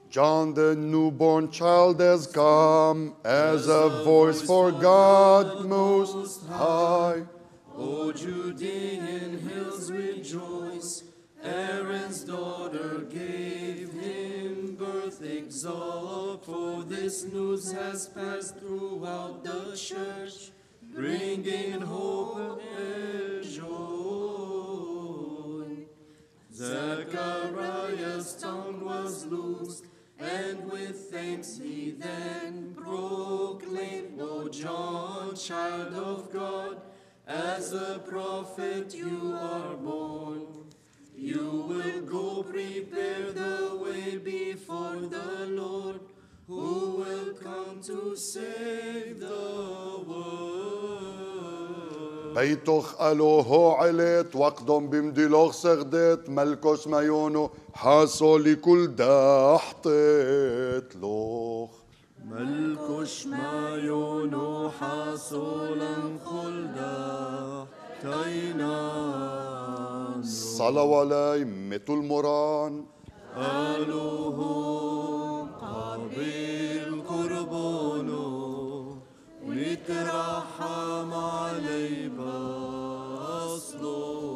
John, the newborn child, has come as a voice for God Most High. O Judean hills rejoice, Aaron's daughter gave him birth. Exalt, for this news has passed throughout the church, bringing hope and joy. Zechariah's tongue was loosed, and with thanks he then proclaimed, O John, child of God, as a prophet you are born. You will go prepare the way before the Lord, who will come to save the world. بيتوخ ألوهو عليت وقدم بمدلوخ سغدت ملكوش مايونو حاسو لكل داحطت لوخ ملكوش مايونو حاصولا خلدا تاينان صلوا علي متو المران ألوهم قابل قربانو نترحم علي بأصلوتو.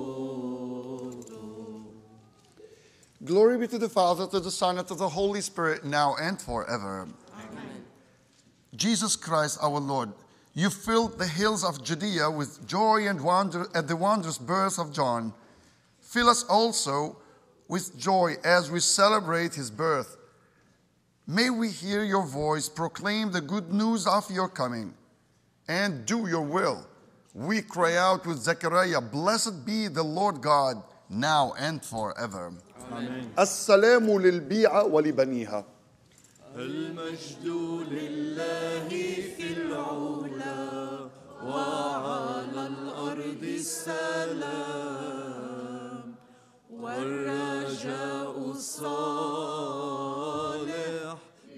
Glory be to the Father, to the Son, and to the Holy Spirit, now and forever. Amen. Jesus Christ, our Lord, you filled the hills of Judea with joy and wonder at the wondrous birth of John. Fill us also with joy as we celebrate his birth. May we hear your voice proclaim the good news of your coming and do your will. We cry out with Zechariah, blessed be the Lord God, now and forever. Amen. السلام للبيعة ولبنيها. المجد لله في العلا وعلى الأرض السلام والرجاء الصالح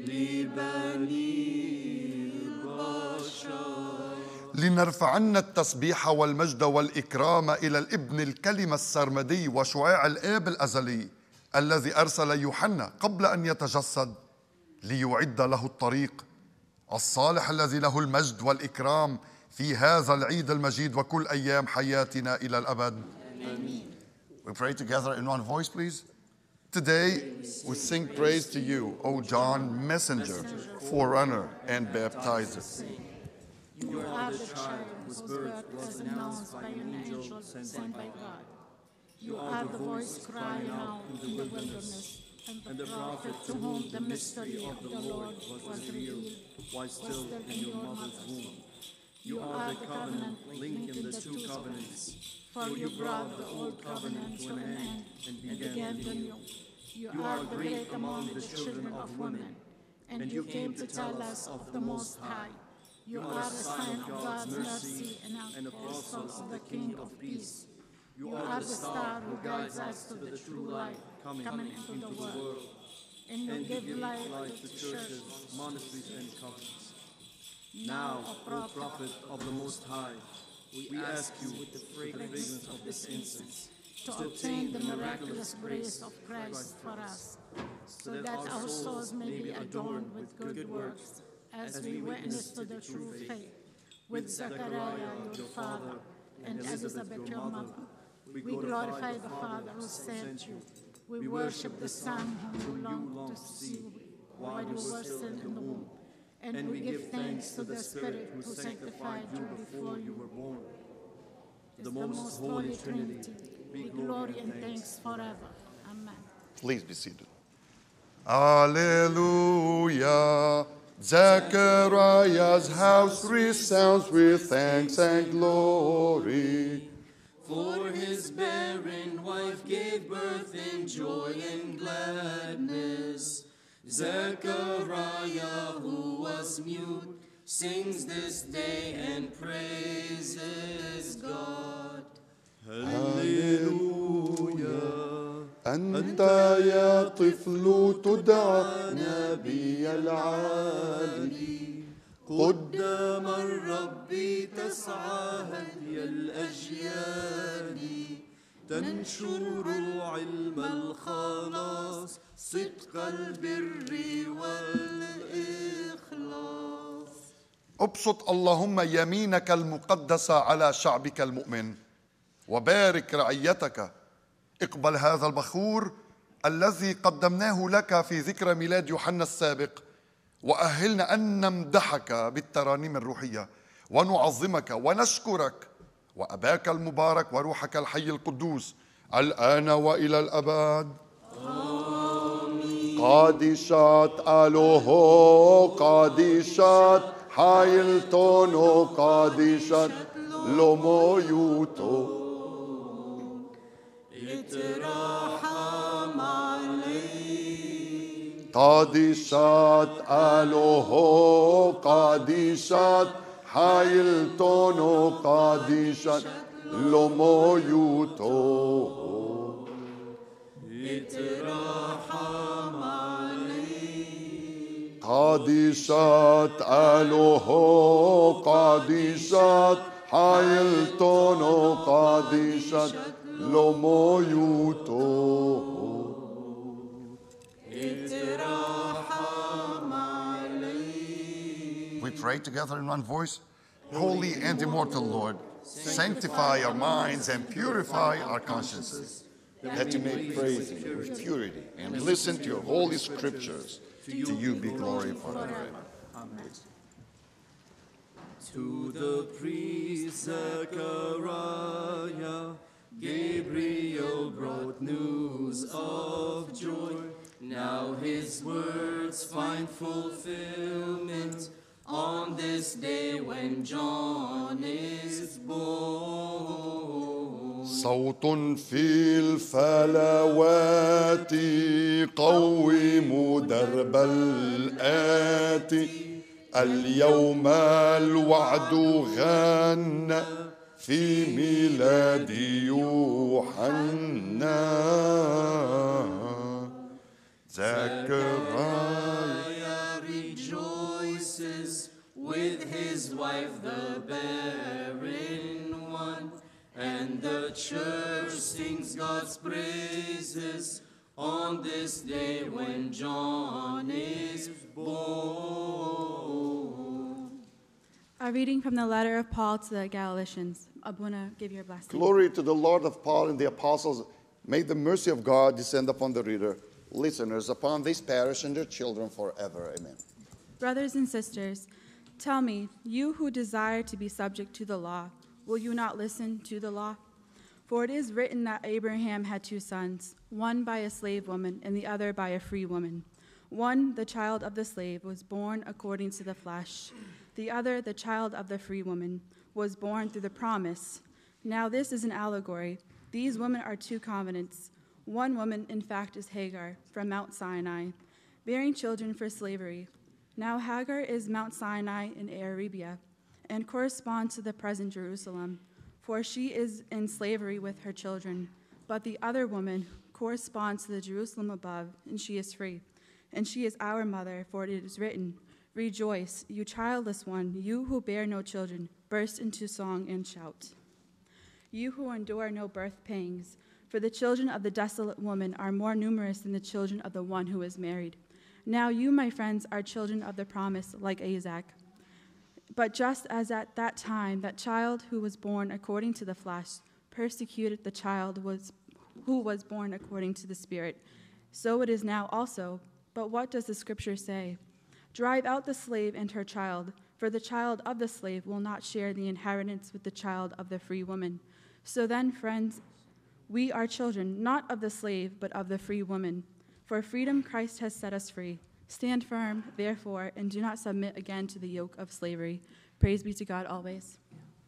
لبني البشر. لنرفعن التسبيح والمجد والإكرام إلى الابن الكلمة السرمدي وشعاع الآب الأزلي الذي أرسل يوحنا قبل أن يتجسد ليعد له الطريق الصالح الذي له المجد والإكرام في هذا العيد المجيد وكل أيام حياتنا إلى الأبد. We pray together in one voice, please. Today we sing praise to you, O John, messenger, forerunner, and baptizer. You are the child whose birth was announced by an angel sent by God. You are the voice crying out in the wilderness, and the prophet to whom the mystery of the Lord was revealed While still in your mother's womb. You are the covenant linking the two covenants, for you brought the old covenant to an end and began the new. You are the great among the children of women, and you came to tell us of the Most High. You are the sign of God's mercy and apostle of the King of Peace. You are the star who guides us to the true light coming into the world. And you give life to churches, monasteries, and convents. Now, O prophet of the Most High, we ask you with the fragrance of this incense to obtain the miraculous grace of Christ for us, so that our souls may be adorned with good works, as we witness to the true faith, with Zechariah your father, and Elizabeth your mother. We glorify the Father who sent you. We worship the Son whom you longed to see while you were still in the womb. And we give thanks to the Spirit who sanctified you before you were born. The most holy Trinity, be glory and thanks forever. Amen. Please be seated. Alleluia. Zechariah's house resounds with thanks and glory. For his barren wife gave birth in joy and gladness. Zechariah, who was mute, sings this day and praises God. Hallelujah. أنت يا طفل تدعى نبي العالي قدام الرب تسعى هدي الأجيال تنشر علم الخلاص صدق البر والإخلاص. ابسط اللهم يمينك المقدسة على شعبك المؤمن وبارك رعيتك. اقبل هذا البخور الذي قدمناه لك في ذكرى ميلاد يوحنا السابق، وأهلنا أن نمدحك بالترانيم الروحية ونعظمك ونشكرك وأباك المبارك وروحك الحي القدوس الآن وإلى الأبد. آمين. قادشات ألوهو قادشات حيلتونو قادشات لومويوتو اترحم علي. قادشات ألوهو قادشات حيلتونو قادشات لومويوتو اترحم علي. قادشات ألوهو قادشات حيلتونو قادشات لومويوتو اترحم علي. We pray together in one voice. Holy and immortal Lord, sanctify our minds and purify our consciences, that you may praise you with purity and listen to your holy scriptures. To you be glory forever. Amen. To the priest Zechariah, Gabriel brought news of joy. Now his words find fulfillment on this day when John is born. صوت في الفلوات قوموا درب الآتي، اليوم الوعد غنى في ميلاد يوحنا. Zechariah rejoices with his wife, the barren one, and the church sings God's praises on this day when John is born. A reading from the letter of Paul to the Galatians. Abuna, give your blessing. Glory to the Lord of Paul and the apostles. May the mercy of God descend upon the reader, listeners, upon this parish and their children forever. Amen. Brothers and sisters, tell me, you who desire to be subject to the law, will you not listen to the law? For it is written that Abraham had two sons, one by a slave woman and the other by a free woman. One, the child of the slave, was born according to the flesh. The other, the child of the free woman, was born through the promise. Now this is an allegory. These women are two covenants. One woman, in fact, is Hagar from Mount Sinai, bearing children for slavery. Now Hagar is Mount Sinai in Arabia and corresponds to the present Jerusalem, for she is in slavery with her children. But the other woman corresponds to the Jerusalem above, and she is free. And she is our mother, for it is written, "Rejoice, you childless one, you who bear no children, burst into song and shout. You who endure no birth pangs, for the children of the desolate woman are more numerous than the children of the one who is married. Now you, my friends, are children of the promise, like Isaac. But just as at that time that child who was born according to the flesh persecuted the child who was born according to the Spirit, so it is now also. But what does the Scripture say? Drive out the slave and her child, for the child of the slave will not share the inheritance with the child of the free woman. So then, friends, we are children, not of the slave, but of the free woman. For freedom Christ has set us free. Stand firm, therefore, and do not submit again to the yoke of slavery. Praise be to God always.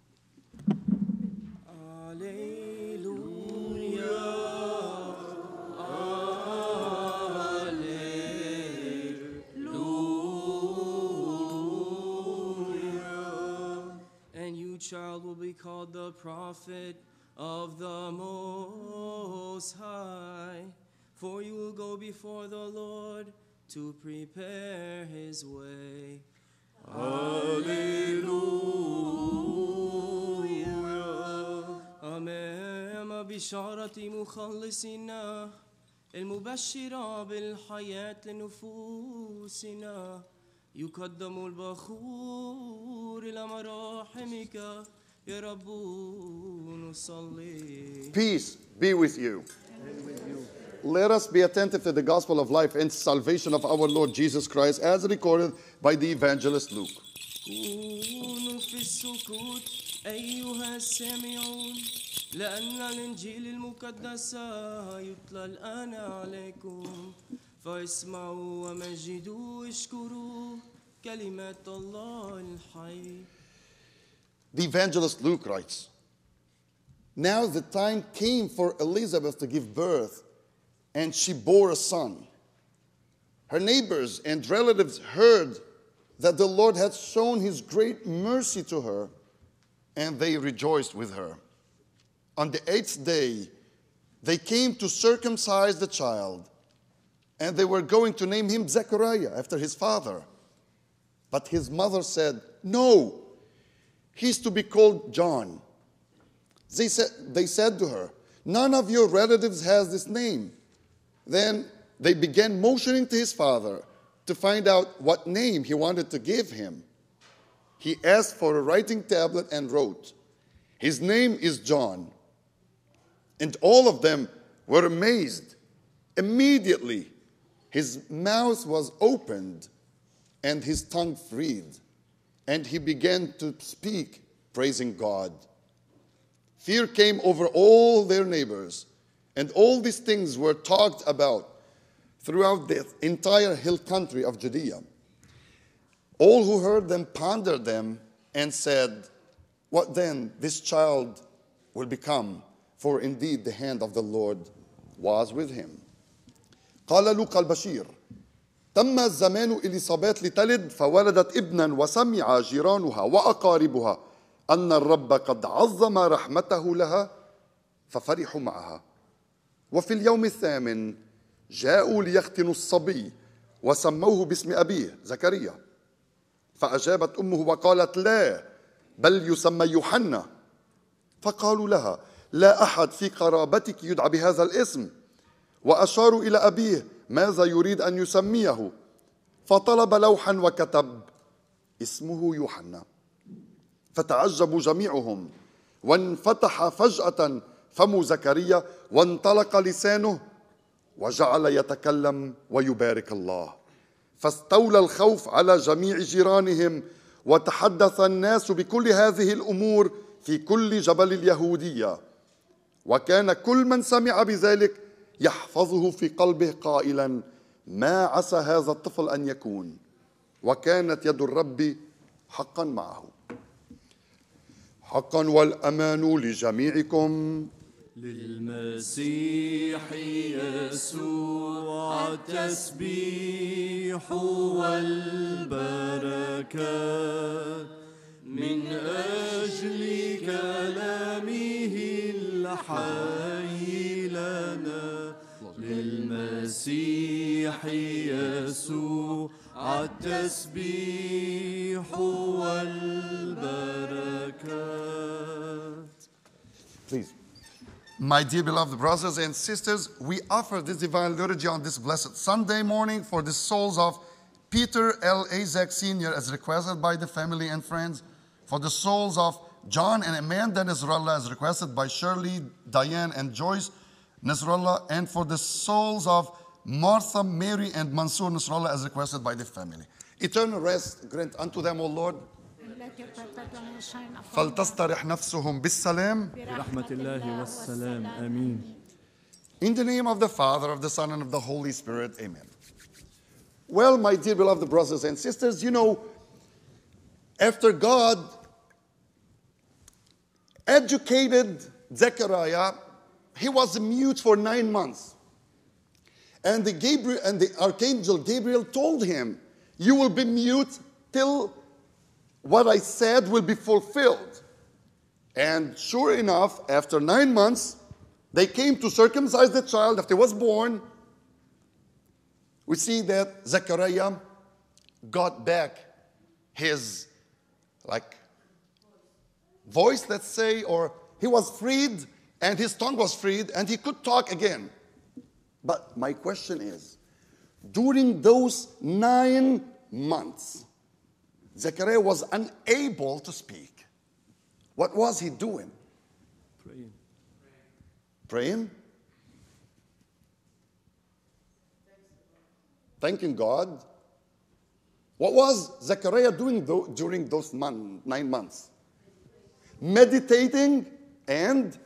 Child will be called the prophet of the Most High, for you will go before the Lord to prepare his way. Alleluia. Amen. بشارة مخلصنا المبشرة بالحياة لنفوسنا يقدم البخور إلى مراحمك يا رب نصلي. Peace be with you. Let us be attentive to the gospel of life and salvation of our Lord Jesus Christ as recorded by the evangelist Luke. كونوا في السكوت أيها السامعون لأن الإنجيل المقدس يتلى الآن عليكم فاسمعوا ومجدوا اشكروا كلمات الله الحي. The evangelist Luke writes, "Now the time came for Elizabeth to give birth, and she bore a son. Her neighbors and relatives heard that the Lord had shown his great mercy to her, and they rejoiced with her. On the 8th day, they came to circumcise the child, and they were going to name him Zechariah after his father. But his mother said, 'No, he's to be called John.' They said to her, 'None of your relatives has this name.' Then they began motioning to his father to find out what name he wanted to give him. He asked for a writing tablet and wrote, 'His name is John.' And all of them were amazed. Immediately, his mouth was opened and his tongue freed, and he began to speak, praising God. Fear came over all their neighbors, and all these things were talked about throughout the entire hill country of Judea. All who heard them pondered them and said, 'What then this child will become?' For indeed the hand of the Lord was with him." قال لوقا البشير: تم الزمان إليصابات لتلد فولدت ابنا وسمع جيرانها وأقاربها أن الرب قد عظم رحمته لها ففرحوا معها. وفي اليوم الثامن جاءوا ليختنوا الصبي وسموه باسم أبيه زكريا. فأجابت أمه وقالت: لا، بل يسمى يوحنا. فقالوا لها: لا أحد في قرابتك يدعى بهذا الاسم. وأشاروا إلى أبيه ماذا يريد أن يسميه، فطلب لوحا وكتب: اسمه يوحنا. فتعجبوا جميعهم، وانفتح فجأة فم زكريا وانطلق لسانه وجعل يتكلم ويبارك الله. فاستولى الخوف على جميع جيرانهم، وتحدث الناس بكل هذه الأمور في كل جبل اليهودية. وكان كل من سمع بذلك يحفظه في قلبه قائلا: ما عسى هذا الطفل أن يكون. وكانت يد الرب حقا معه. حقا والأمان لجميعكم. للمسيح يسوع التسبيح والبركات من أجل كلامه الحي لنا. للمسيح يسوع التسبيح والبركات. Please. My dear beloved brothers and sisters, we offer this divine liturgy on this blessed Sunday morning for the souls of Peter L. Azak Sr. as requested by the family and friends, for the souls of John and Amanda Nasrallah as requested by Shirley, Diane, and Joyce Nasrallah, and for the souls of Martha, Mary, and Mansoor Nasrallah as requested by the family. Eternal rest grant unto them, O Lord. And let your perpetual shine upon them. فلتسترح نفسهم بالسلام. برحمة الله والسلام آمين. In the name of the Father, of the Son, and of the Holy Spirit, amen. Well, my dear beloved brothers and sisters, you know, after God educated Zechariah, he was mute for 9 months. And the archangel Gabriel told him, "You will be mute till what I said will be fulfilled." And sure enough, after 9 months, they came to circumcise the child after he was born. We see that Zechariah got back his voice, let's say, or he was freed and his tongue was freed, and he could talk again. But my question is, during those 9 months, Zechariah was unable to speak. What was he doing? Praying. Praying? Thanking God? What was Zechariah doing during those 9 months? Meditating and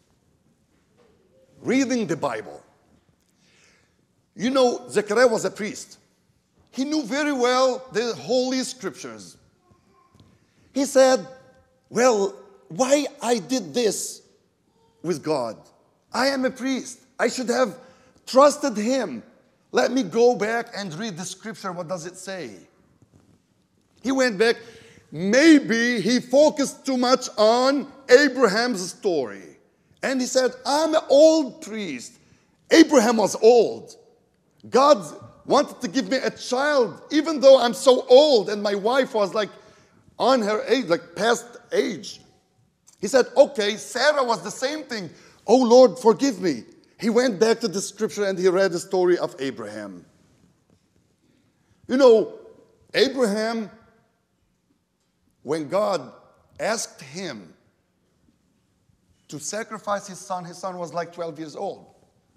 reading the Bible. You know, Zechariah was a priest. He knew very well the Holy Scriptures. He said, well, why I did this with God? I am a priest. I should have trusted him. Let me go back and read the Scripture. What does it say? He went back. Maybe he focused too much on Abraham's story. And he said, I'm an old priest. Abraham was old. God wanted to give me a child, even though I'm so old, and my wife was like on her age, like past age. He said, okay, Sarah was the same thing. Oh Lord, forgive me. He went back to the Scripture and he read the story of Abraham. You know, Abraham, when God asked him to sacrifice his son was like 12 years old.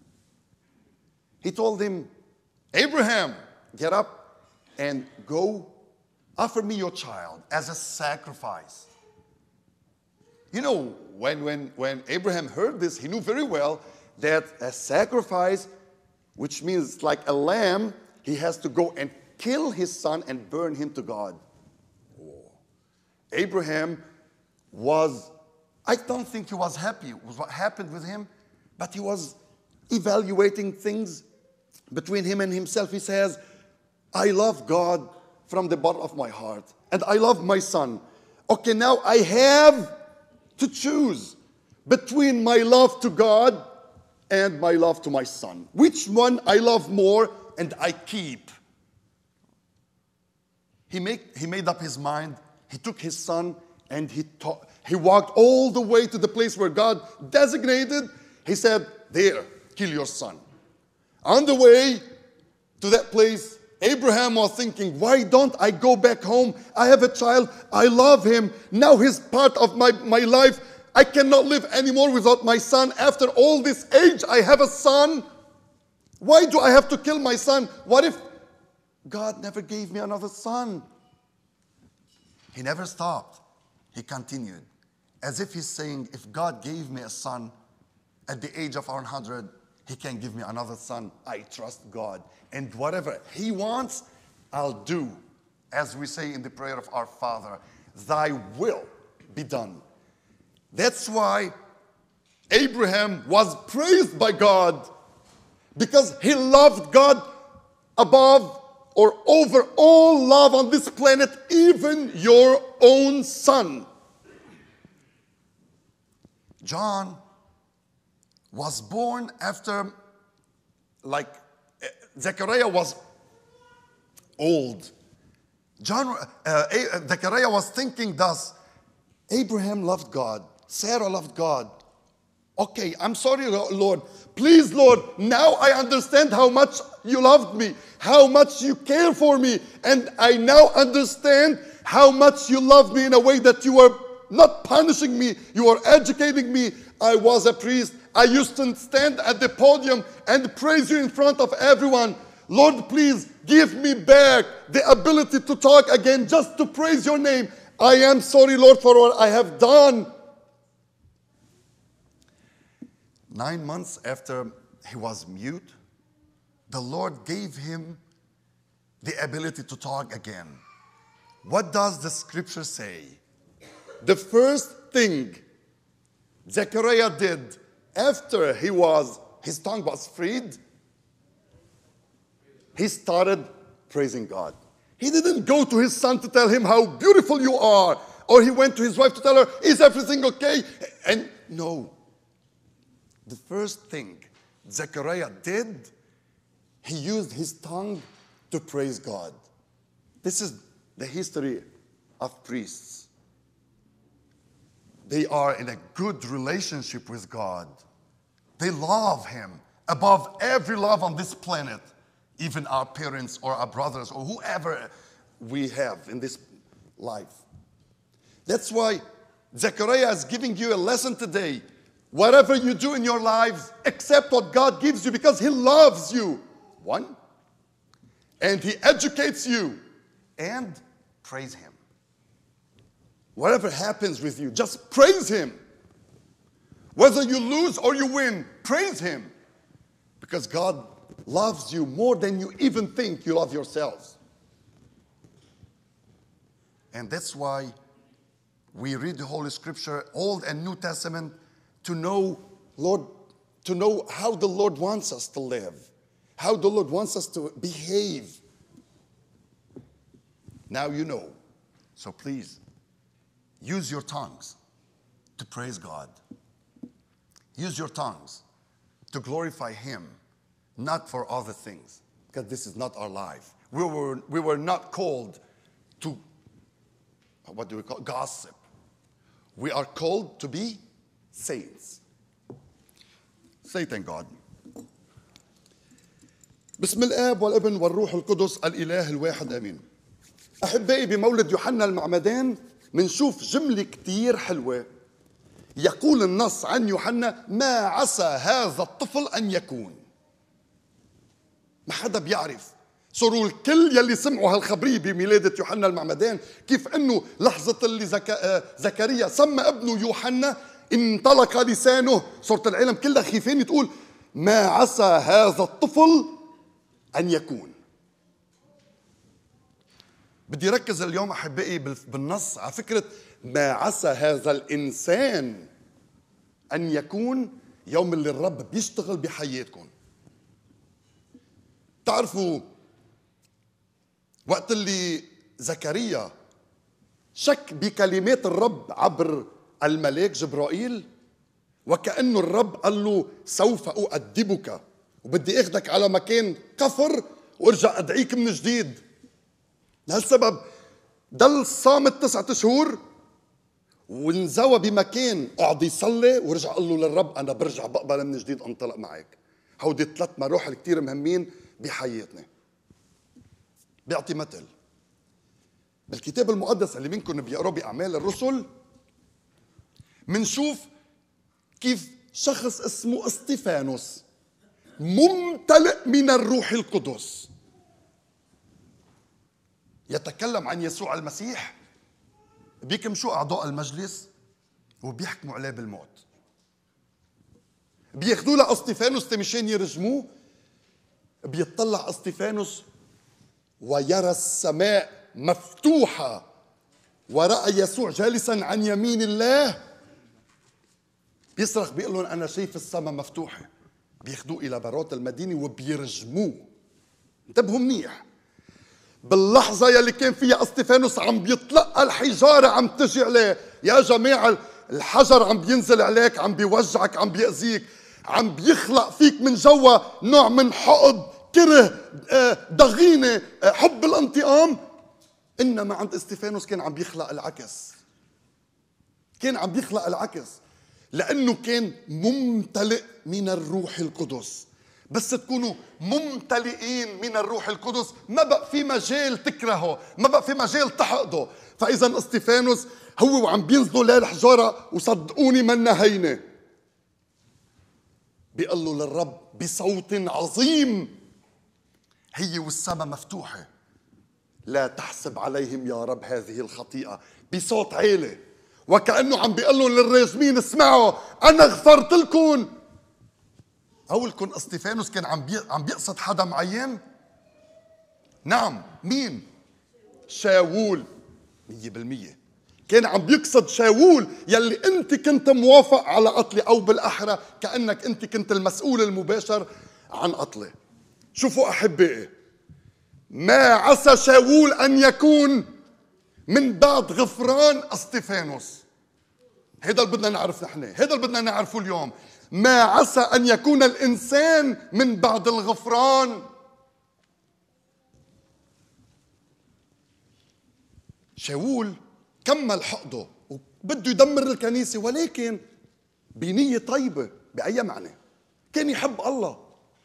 He told him, Abraham, get up and go offer me your child as a sacrifice. You know, when Abraham heard this, he knew very well that a sacrifice, which means like a lamb, he has to go and kill his son and burn him to God. Oh. Abraham was, I don't think he was happy with what happened with him, but he was evaluating things between him and himself. He says, I love God from the bottom of my heart, and I love my son. Okay, now I have to choose between my love to God and my love to my son. Which one I love more and I keep? He made up his mind. He took his son and he walked all the way to the place where God designated. He said, there, kill your son. On the way to that place, Abraham was thinking, why don't I go back home? I have a child. I love him. Now he's part of my life. I cannot live anymore without my son. After all this age, I have a son. Why do I have to kill my son? What if God never gave me another son? He never stopped. He continued, as if he's saying, if God gave me a son at the age of 100, he can give me another son. I trust God. And whatever he wants, I'll do. As we say in the prayer of our Father, thy will be done. That's why Abraham was praised by God, because he loved God above or over all love on this planet, even your own son. John was born after, like, Zechariah was old. Zechariah was thinking thus, Abraham loved God, Sarah loved God. Okay, I'm sorry, Lord. Please, Lord, now I understand how much you loved me, how much you care for me, and I now understand how much you love me in a way that you are not punishing me, you are educating me. I was a priest. I used to stand at the podium and praise you in front of everyone. Lord, please give me back the ability to talk again, just to praise your name. I am sorry, Lord, for what I have done. 9 months after he was mute, the Lord gave him the ability to talk again. What does the Scripture say? The first thing Zechariah did after his tongue was freed, he started praising God. He didn't go to his son to tell him how beautiful you are, or he went to his wife to tell her, is everything okay? And no. The first thing Zechariah did, he used his tongue to praise God. This is the history of priests. they are in a good relationship with God. They love Him above every love on this planet, even our parents or our brothers or whoever we have in this life. That's why Zechariah is giving you a lesson today. Whatever you do in your lives, accept what God gives you because He loves you. One, and He educates you, and praise Him. Whatever happens with you, just praise Him. Whether you lose or you win, praise Him. Because God loves you more than you even think you love yourselves. And that's why we read the Holy Scripture, Old and New Testament, to know, Lord, to know how the Lord wants us to live, how the Lord wants us to behave. Now you know. So please, use your tongues to praise God. Use your tongues to glorify Him, not for other things, because this is not our life. We were not called to, what do we call, gossip. We are called to be saints. Say thank God. بسم الآب والابن والروح القدس الإله الواحد آمين. أحبائي، بمولد يوحنا المعمدان منشوف جملة كتير حلوة. يقول النص عن يوحنا: ما عسى هذا الطفل أن يكون. ما حدا بيعرف. صاروا الكل يلي سمعوا هالخبرية بميلادة يوحنا المعمدان كيف أنه لحظة اللي زكريا سمى ابنه يوحنا انطلق لسانه، صارت العالم كلها خيفين تقول ما عسى هذا الطفل أن يكون. بدي ركز اليوم أحبائي بالنص على فكرة ما عسى هذا الإنسان أن يكون يوم اللي الرب بيشتغل بحياتكم. تعرفوا وقت اللي زكريا شك بكلمات الرب عبر الملاك جبرائيل، وكأنه الرب قال له سوف أؤدبك وبدي أخذك على مكان كفر وارجع أدعيك من جديد. لهالسبب ضل صامت 9 شهور وانزوى بمكان قعد يصلي ورجع قال له للرب أنا برجع بقبل من جديد أنطلق معك. هودي 3 مراحل كتير مهمين بحياتنا. بيعطي مثل بالكتاب المقدس اللي منكم بيقروا بأعمال الرسل، منشوف كيف شخص اسمه استيفانوس ممتلئ من الروح القدس يتكلم عن يسوع المسيح، بيكمشوا أعضاء المجلس وبيحكموا عليه بالموت. بياخذوا له استيفانوس مشان يرجموه. بيطلع استيفانوس ويرى السماء مفتوحة ورأى يسوع جالسا عن يمين الله. بيصرخ بيقول لهم أنا شايف السماء مفتوحة. بياخذوه إلى برات المدينة وبيرجموه. انتبهوا منيح، باللحظة يلي كان فيها استيفانوس عم بيطلق الحجارة عم تجي عليه. يا جماعة الحجر عم بينزل عليك، عم بيوجعك، عم بيأذيك، عم بيخلق فيك من جوا نوع من حقد، كره، ضغينة، حب الانتقام. إنما عند استيفانوس كان عم بيخلق العكس. كان عم بيخلق العكس لأنه كان ممتلئ من الروح القدس. بس تكونوا ممتلئين من الروح القدس ما بقى في مجال تكرهه، ما بقى في مجال تحقده. فإذا استيفانوس هو وعم بينزلوا له الحجارة وصدقوني منا هينة، بيقول له للرب بصوت عظيم هي والسماء مفتوحة لا تحسب عليهم يا رب هذه الخطيئة، بصوت عالي، وكأنه عم بيقول لهم للراجمين اسمعوا أنا غفرت لكم. أولكم استيفانوس كان عم بيقصد حدا معين؟ نعم، مين؟ شاول. 100% كان عم بيقصد شاول يلي انت كنت موافق على قتله، او بالاحرى كأنك انت كنت المسؤول المباشر عن قتله. شوفوا احبائي، ما عسى شاول ان يكون من بعد غفران استيفانوس. هذا اللي بدنا نعرف نحن، هذا اللي بدنا نعرفه اليوم. ما عسى ان يكون الانسان من بعد الغفران. شاول كمل حقده بده يدمر الكنيسة، ولكن بنية طيبة. بأي معنى؟ كان يحب الله،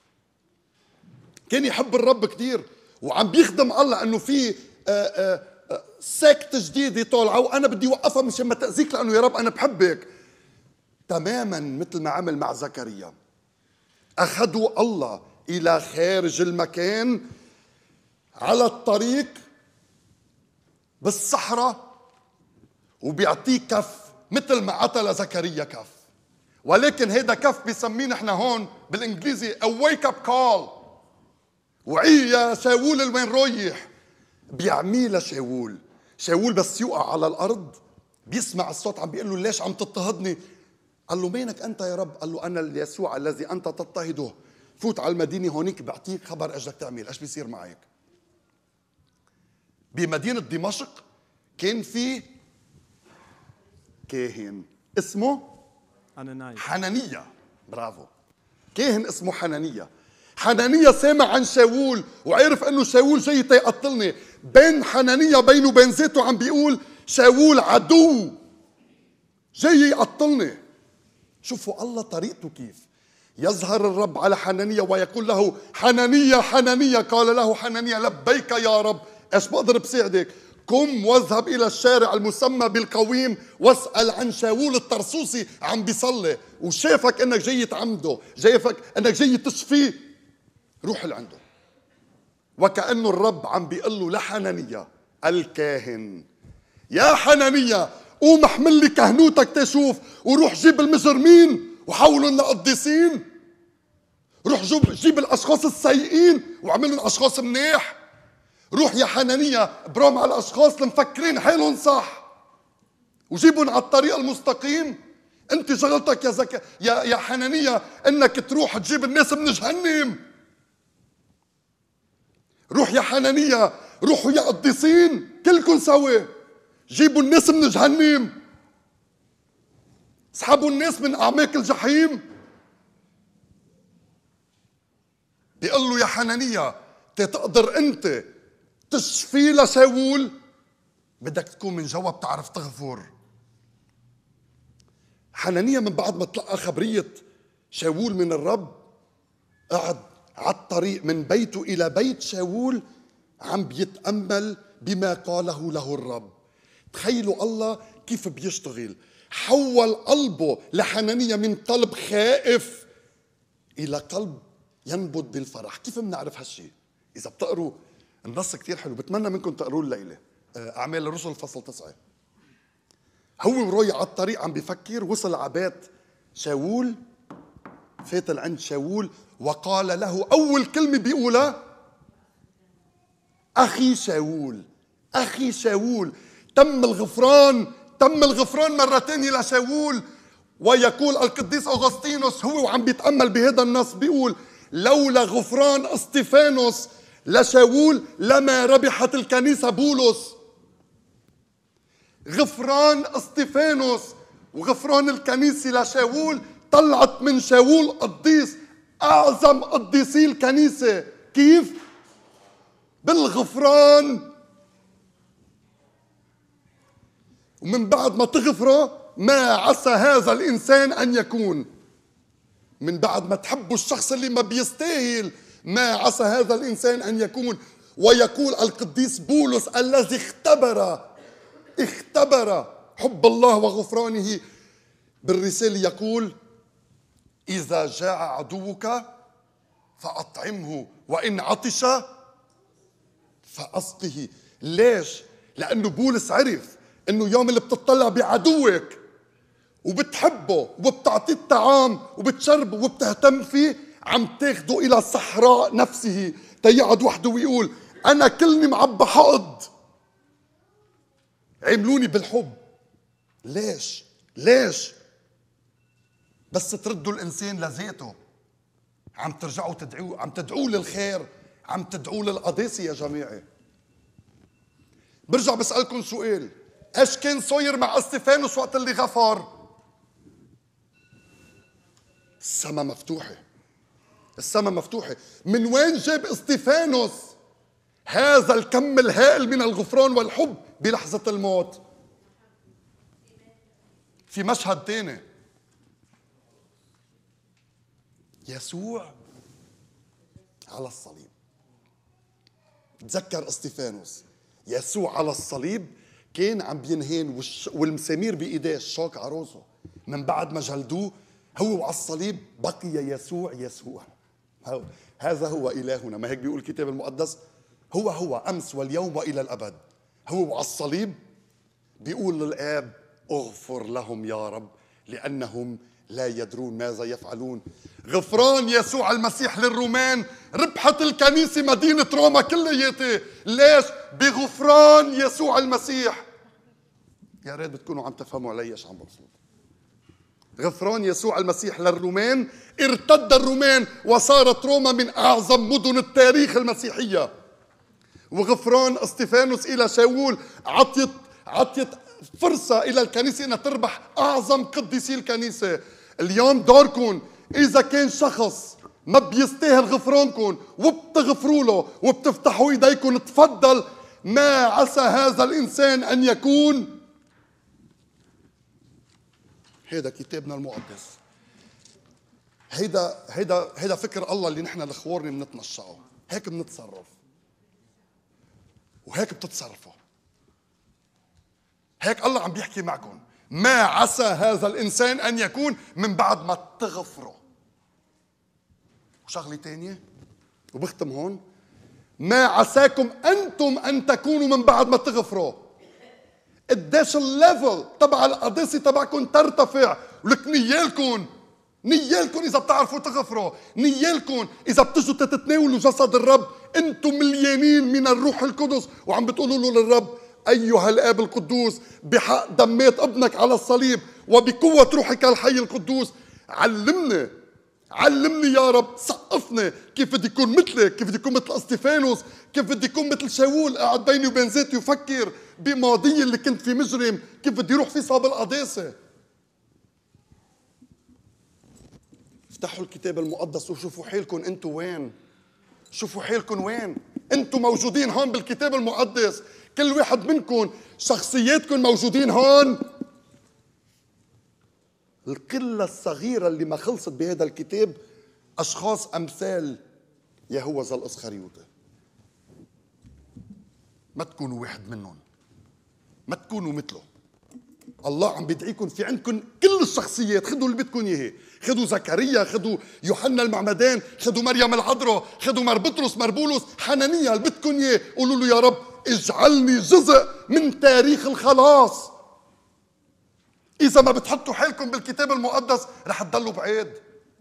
كان يحب الرب كتير، وعم بيخدم الله انه في سكت جديدة طالعة وانا بدي اوقفها مشان ما تأذيك، لانه يا رب انا بحبك. تماما مثل ما عمل مع زكريا، اخذوا الله الى خارج المكان على الطريق بالصحراء، وبيعطيه كف مثل ما عطى لزكريا كف. ولكن هيدا كف بيسميه نحن هون بالانجليزي a wake up call. وعي يا شاول لوين رايح؟ بيعميه لشاول. شاول بس يوقع على الارض بيسمع الصوت عم بيقول له ليش عم تضطهدني؟ قال له مينك انت يا رب؟ قال له انا يسوع الذي انت تضطهده. فوت على المدينه هونيك بعطيك خبر ايش بدك تعمل، ايش بيصير معك. بمدينه دمشق كان في كاهن اسمه حنانيا. برافو، كاهن اسمه حنانيا. حنانيا سامع عن شاول وعرف انه شاول جاي تيقتلني. بين حنانيا بينه وبين ذاته عم بيقول شاول عدو جاي يقتلني. شوفوا الله طريقته كيف. يظهر الرب على حنانيا ويقول له حنانيا حنانيا. قال له حنانيا لبيك يا رب، ايش بقدر بساعدك؟ قم واذهب الى الشارع المسمى بالقويم واسأل عن شاول الطرسوسي عم بيصلي، وشافك انك جاي تعمده، شافك انك جاي تشفيه، روح لعنده. وكأنه الرب عم بيقول له لحنانيا الكاهن، يا حنانيا قوم احمل لي كهنوتك تشوف، وروح جيب المجرمين وحولهم لقديسين. روح جيب الاشخاص السيئين وعملهم اشخاص منيح. روح يا حنانيا برام على الاشخاص اللي مفكرين حالهم صح وجيبهم على الطريق المستقيم. انت شغلتك يا حنانيا انك تروح تجيب الناس من جهنم. روح يا حنانيا، روحوا يا قديسين كلكم سوا جيبوا الناس من جهنم، اسحبوا الناس من اعماق الجحيم. بيقول له يا حنانيا تقدر انت تشفي لشاول، بدك تكون من جوا بتعرف تغفر. حنانيا من بعد ما تلقى خبرية شاول من الرب قعد على الطريق من بيته إلى بيت شاول عم بيتأمل بما قاله له الرب. تخيلوا الله كيف بيشتغل. حول قلبه لحنانيا من قلب خائف إلى قلب ينبض بالفرح. كيف بنعرف هالشيء؟ إذا بتقروا النص كتير حلو، بتمنى منكم تقروه الليلة، أعمال الرسل فصل 9. هو ورايح على الطريق عم بيفكر، وصل على بيت شاول، فات عند شاول وقال له أول كلمة بيقولها أخي شاول. أخي شاول. تم الغفران مرة تانية لشاول. ويقول القديس أغسطينوس هو وعم بيتأمل بهذا النص بيقول لولا غفران اسطفانوس لشاول لما ربحت الكنيسة بولس. غفران اسطفانوس وغفران الكنيسة لشاول طلعت من شاول قديس، أعظم قديسي الكنيسة. كيف؟ بالغفران. ومن بعد ما تغفره ما عسى هذا الإنسان أن يكون. من بعد ما تحبوا الشخص اللي ما بيستاهل ما عسى هذا الإنسان أن يكون. ويقول القديس بولس الذي اختبر حب الله وغفرانه بالرسالة يقول إذا جاع عدوك فأطعمه وإن عطش فأسقه. ليش؟ لأنه بولس عرف إنه يوم اللي بتطلع بعدوك وبتحبه وبتعطيه الطعام وبتشربه وبتهتم فيه عم تاخده إلى صحراء نفسه تيقعد وحده ويقول أنا كلني معبى حقد، عملوني بالحب. ليش؟ بس تردوا الإنسان لذاته. عم ترجعوا تدعوه، عم تدعوه للخير، عم تدعوه للقداسة يا جماعة. برجع بسألكم سؤال، ايش كان صاير مع استفانوس وقت اللي غفر؟ السما مفتوحة. من وين جاب استفانوس هذا الكم الهائل من الغفران والحب بلحظة الموت؟ في مشهد تاني، يسوع على الصليب. تذكر اسطفانوس، يسوع على الصليب كان عم بينهين والمسامير بإيديه، الشوك على راسه. من بعد ما جلدوه هو على الصليب بقي يسوع يسوع. هذا هو إلهنا، ما هيك بيقول الكتاب المقدس؟ هو أمس واليوم وإلى الأبد. هو على الصليب بيقول للآب اغفر لهم يا رب لأنهم لا يدرون ماذا يفعلون. غفران يسوع المسيح للرومان ربحت الكنيسة مدينة روما كلياتها. ليش؟ بغفران يسوع المسيح. يا ريت بتكونوا عم تفهموا علي ايش عم بقصد. غفران يسوع المسيح للرومان، ارتد الرومان وصارت روما من أعظم مدن التاريخ المسيحية. وغفران اسطفانوس إلى شاول عطيت فرصة إلى الكنيسة أنها تربح أعظم قديسي الكنيسة. اليوم دوركم إذا كان شخص ما بيستاهل غفرانكم وبتغفروا له وبتفتحوا إيديكم، تفضل. ما عسى هذا الإنسان أن يكون. هيدا كتابنا المقدس، هيدا فكر الله اللي نحن الخوارنا بنتنشعه. هيك بنتصرف وهيك بتتصرفوا. هيك الله عم بيحكي معكم. ما عسى هذا الإنسان أن يكون من بعد ما تغفروا. وشغلة تانية وبختم هون، ما عساكم أنتم أن تكونوا من بعد ما تغفروا. قديش الليفل تبع القداسة تبعكم ترتفع. ولك نيالكم إذا بتعرفوا تغفروا، نيالكم إذا بتجوا تتناولوا جسد الرب، أنتم مليانين من الروح القدس وعم بتقولوا له للرب أيها الآب القدوس بحق دمات ابنك على الصليب وبقوة روحك الحي القدوس، علمني يا رب، سقفني كيف بدي يكون مثلك، كيف بدي يكون مثل اسطفانوس، كيف بدي يكون مثل شاول قاعد بيني وبين ذاتي وفكر بماضي اللي كنت في مجرم، كيف بدي يروح في صاب القداسة. افتحوا الكتاب المقدس وشوفوا حالكم انتم وين. شوفوا حالكم وين. انتم موجودين هون بالكتاب المقدس، كل واحد منكم شخصياتكم موجودين هون. القلة الصغيرة اللي ما خلصت بهذا الكتاب أشخاص أمثال يهوذا الإسخريوطي. ما تكونوا واحد منهم، ما تكونوا مثله. الله عم بيدعيكم، في عندكم كل الشخصيات. خذوا اللي بدكم إياه، خذوا زكريا، خذوا يوحنا المعمدان، خذوا مريم العذراء، خذوا مر بطرس، مر بولس، حنانيا، اللي بدكم إياه. قولوا له يا رب اجعلني جزء من تاريخ الخلاص. إذا ما بتحطوا حالكم بالكتاب المقدس رح تضلوا بعيد.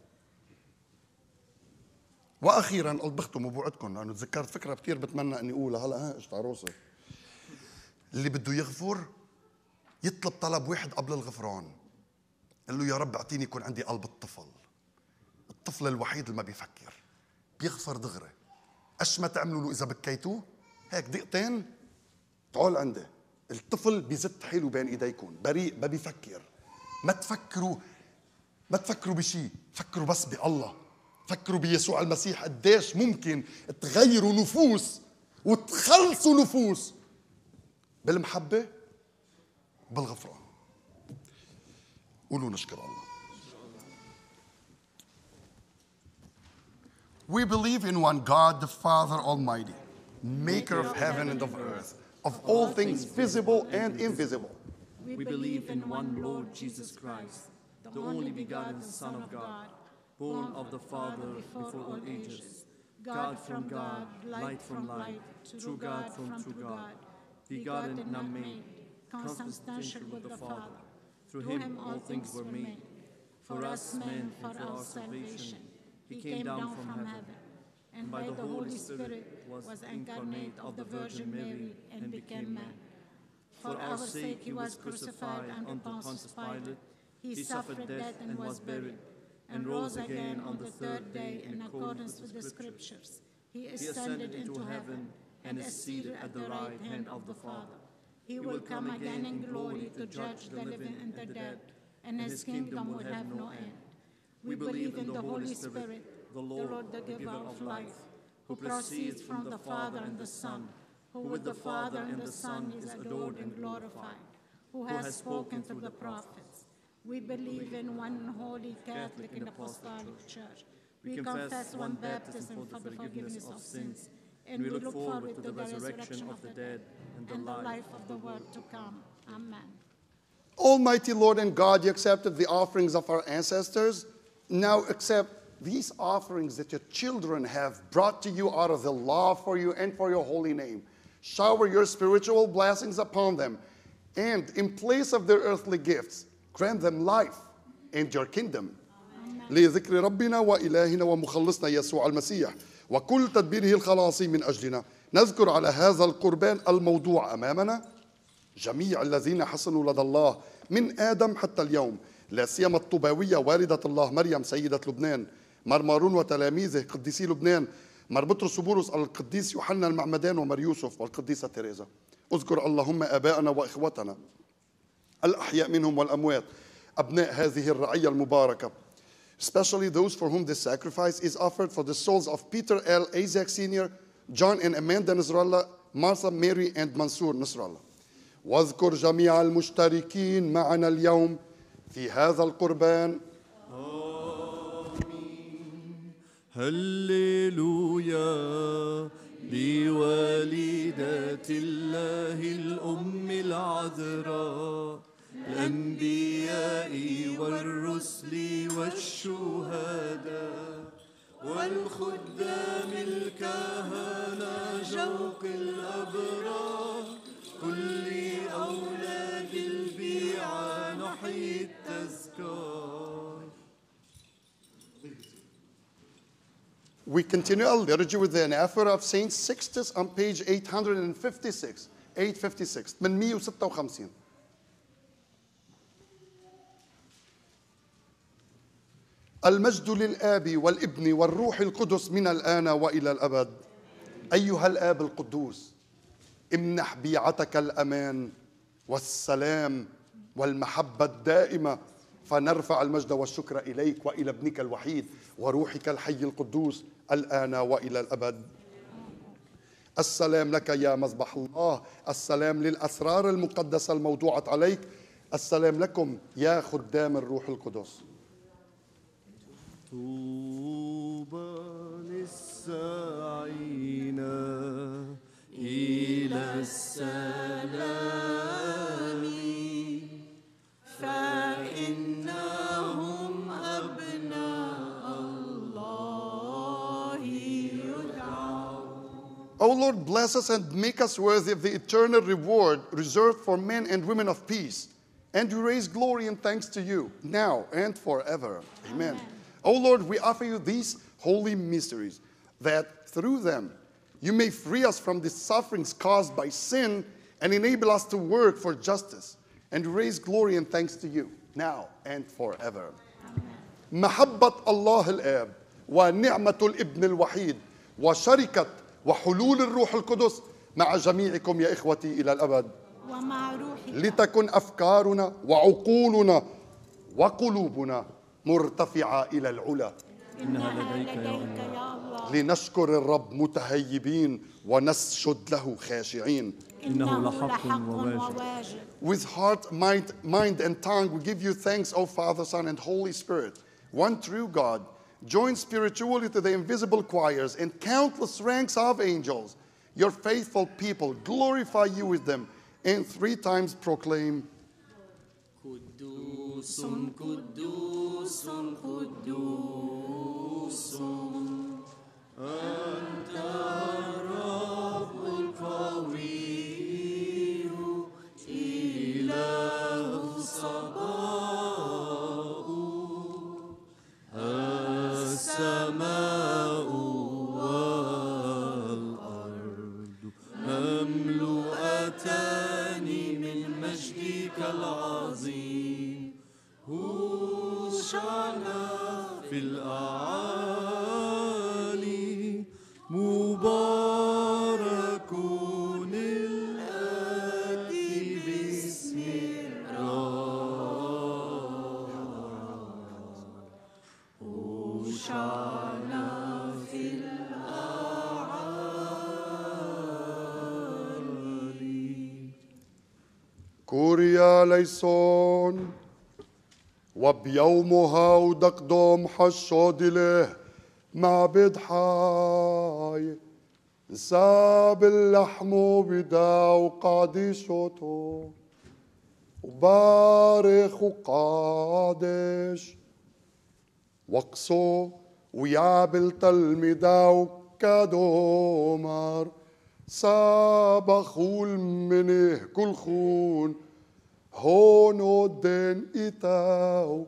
وأخيراً قلت بختم وبوعدكم لأنه تذكرت فكرة كتير بتمنى أني أقولها هلأ. اجت على راسي. اللي بده يغفر يطلب طلب واحد قبل الغفران. قال له يا رب اعطيني يكون عندي قلب الطفل الوحيد اللي ما بيفكر، بيغفر دغري. ايش ما تعملوا له اذا بكيتوه هيك دقيقتين تعال عندي. الطفل بيزت حاله بين ايديكم، بريء، ما بيفكر. ما تفكروا بشيء، فكروا بس بالله. فكروا بيسوع المسيح قديش ممكن تغيروا نفوس وتخلصوا نفوس بالمحبة وبالغفران. قولوا نشكر الله. We believe in one God, the Father Almighty, maker of heaven and of earth, of all things visible and invisible. We believe in one Lord Jesus Christ, the only begotten Son of God, born of the Father before all ages, God from God, light from light, true God from true God, begotten and not made, consubstantial with the Father. Through him all things were made. For us men, for our salvation, he came down from heaven, and by the Holy Spirit was incarnate of the Virgin Mary and became man. For our sake he was crucified under Pontius Pilate. He suffered death and was buried, and rose again on the third day in accordance with the Scriptures. He ascended into heaven and is seated at the right hand of the Father. He will come again in glory to judge the living and the dead, and his kingdom will have no end. We believe in the Holy Spirit, the Lord, the giver of life, who proceeds from the Father and the Son, who with the Father and the Son is adored and glorified, who has spoken through the prophets. We believe in one holy Catholic and Apostolic Church. We confess one baptism for the forgiveness of sins. And we look forward to the resurrection of the dead and the life of the world to come. Amen. Almighty Lord and God, you accepted the offerings of our ancestors. Now accept these offerings that your children have brought to you out of the law for you and for your holy name. Shower your spiritual blessings upon them, and in place of their earthly gifts, grant them life and your kingdom. لذكر ربنا وإلهنا ومخلصنا يسوع المسيح وكل تدبيره الخلاصي من أجلنا، نذكر على هذا القربان الموضوع أمامنا جميع الذين حسنوا لدى الله من آدم حتى اليوم، لا سيما الطوباوية والدة الله مريم سيدة لبنان، مر مارون وتلاميذه قديسي لبنان، مر بطرس وبولس، القديس يوحنا المعمدان ومر يوسف والقديسة تيريزا. اذكر اللهم آباءنا وإخوتنا الأحياء منهم والأموات، أبناء هذه الرعية المباركة, especially those for whom this sacrifice is offered, for the souls of Peter L. Isaac Sr., John and Amanda Nasrallah, Martha, Mary and Mansour Nasrallah. واذكر جميع المشتركين معنا اليوم في هذا القربان. آمين. هللويا بوالدة الله الأم العذراء، الأنبياء والرسل والشهداء والخدام الكهنة جوق الأبرار، كل أولاد البيعة نحيي التذكار. We continue our liturgy with the anaphora of Saint Sixtus on page 856. 856. المجد للآب والابن والروح القدس من الآن وإلى الأبد. أيها الآب القدوس، امنح بيعتك الأمان والسلام والمحبة الدائمة، فنرفع المجد والشكر إليك وإلى ابنك الوحيد وروحك الحي القدوس الآن وإلى الأبد. السلام لك يا مذبح الله، السلام للأسرار المقدسة الموضوعة عليك، السلام لكم يا خدام الروح القدس. طوبى للساعين إلى السلام، فإنهم أبناء الله يدعون. O Lord, bless us and make us worthy of the eternal reward reserved for men and women of peace, and we raise glory and thanks to you now and forever. Amen. O Lord, we offer you these holy mysteries, that through them you may free us from the sufferings caused by sin and enable us to work for justice, and raise glory and thanks to you now and forever. محبة الله الآب ونعمة الابن الوحيد وشركة وحلول الروح القدس مع جميعكم يا إخوتي إلى الأبد. ومع روحك. لتكن أفكارنا وعقولنا وقلوبنا مرتفعة إلى العلا. إنها لديك يا الله. لنشكر الرب متهيبين ونسجد له خاشعين. إنه لحق وواجب. With heart, mind, and tongue, we give you thanks, O Father, Son, and Holy Spirit, one true God, joined spiritually to the invisible choirs and countless ranks of angels. Your faithful people glorify you with them, and 3 times proclaim, قدوس قدوس قدوس أنت الرب القوي إله الصباح، السماء والأرض مملوءتان من مجدك العظيم. هوشعنا في الأعالي، مبارك الآتي باسم الرب. هوشعنا في الأعالي. كوريا ليسون. وبيومها ودقدم حشود له معبد حي ساب اللحم وبدا وقادشته وبارخ وقادش وقصو ويعبل تلميذا وكادومر ساب خول منه كل خون هون الدين إتاو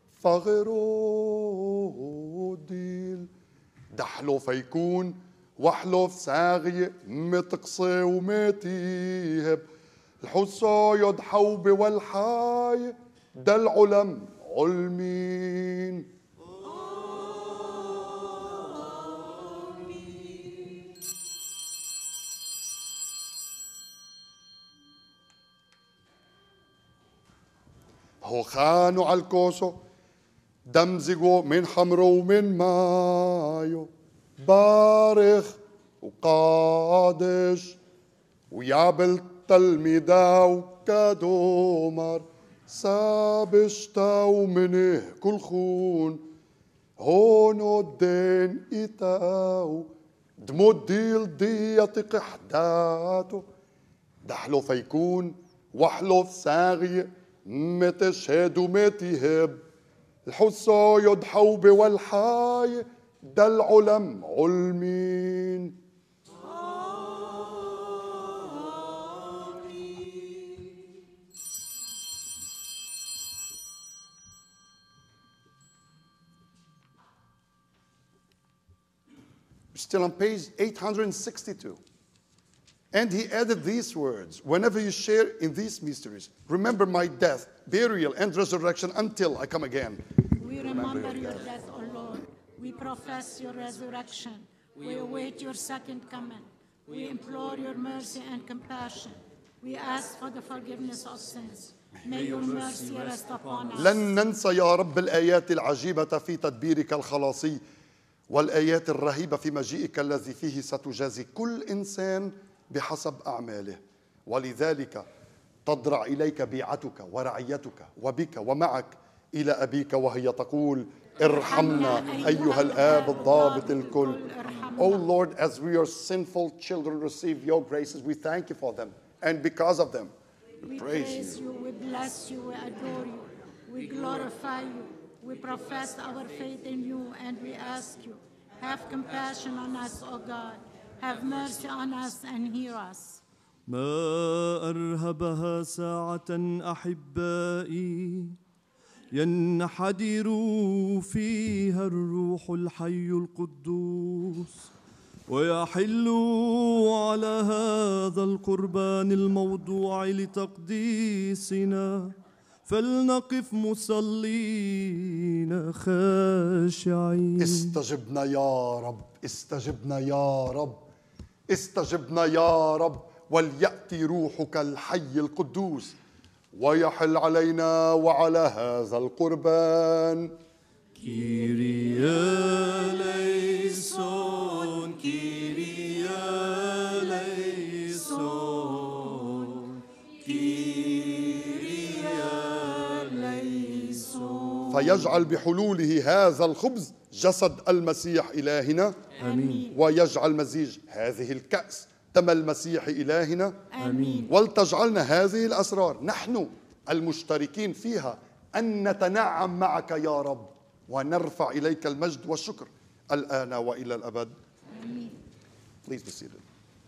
فغرو ديل دحلو فيكون وحلو ساغي متقصي ومتيهب الحصو يضحو والحاي ده العلم علمين هو خانوا على الكوسو دمزقوا من حمرو ومن مايو بارخ وقادش ويعبل تلميذا وكادومر سابشتاو منه كل خون هونو الدين إتاو دمو الديل ديتق حداتو دحلو فيكون وحلو ساغي متشهد ومتيهب الحصو يضحو والحاي ده العلم علمين Still on page 862. And he added these words, whenever you share in these mysteries, remember my death, burial, and resurrection until I come again. We remember your death, O Lord. We profess your resurrection. We await your second coming. We implore your mercy and compassion. We ask for the forgiveness of sins. May your mercy rest upon us. لن ننسى يا رب الآيات العجيبة في تدبيرك الخلاصي والآيات الرهيبة في مجيئك الذي فيه ستجازي كل إنسان بحسب أعماله. ولذلك تضرع إليك بيعتك ورعيتك وبك ومعك إلى أبيك وهي تقول ارحمنا أيها الآب الضابط الكل. Oh Lord, as we are sinful children receive your graces, we thank you for them. And because of them, we praise you. We bless you, we adore you, we glorify you. We profess our faith in you and we ask you, have compassion on us, O God. Have mercy on us and hear us. ما أرهبها ساعة أحبائي ينحدر فيها الروح الحي القدوس ويحل على هذا القربان الموضوع لتقديسنا فلنقف مصلين خاشعين. استجبنا يا رب، استجبنا يا رب، استجبنا يا رب، وليأتي روحك الحي القدوس ويحل علينا وعلى هذا القربان. كيريا ليسون كيريا ليسون كيريا ليسون. فيجعل بحلوله هذا الخبز جسد المسيح إلهنا. آمين. ويجعل مزيج هذه الكأس دم المسيح إلهنا. آمين. ولتجعلنا هذه الأسرار نحن المشتركين فيها أن نتنعم معك يا رب ونرفع إليك المجد والشكر الآن وإلى الأبد. آمين. Please be seated.